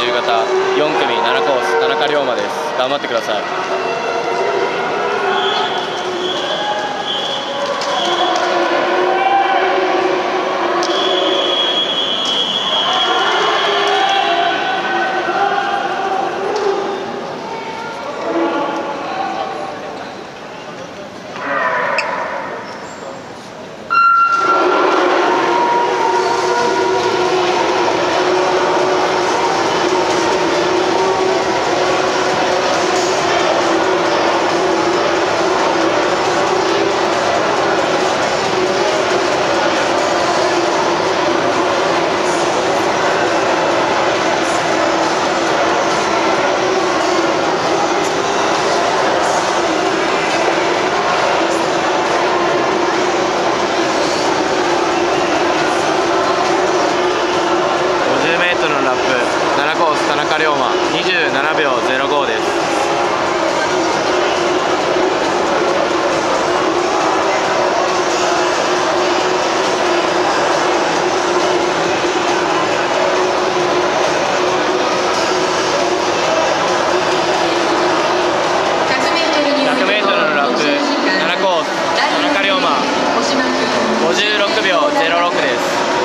自由形4組7コース田中龍馬です。頑張ってください。田中龍馬27秒05です。100m のラップ7コース田中龍馬56秒06です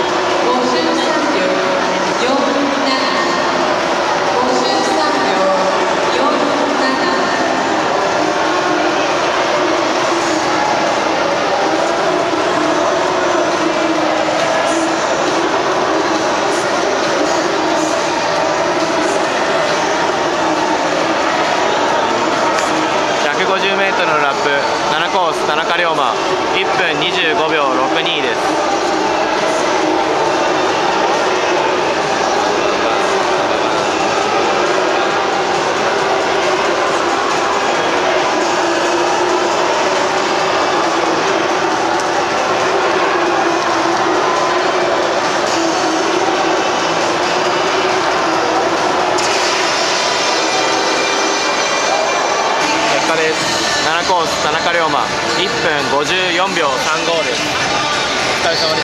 。150m のラップ7コース田中龍馬1分25秒62です。7コース田中龍馬1分54秒35です。お疲れ様でした。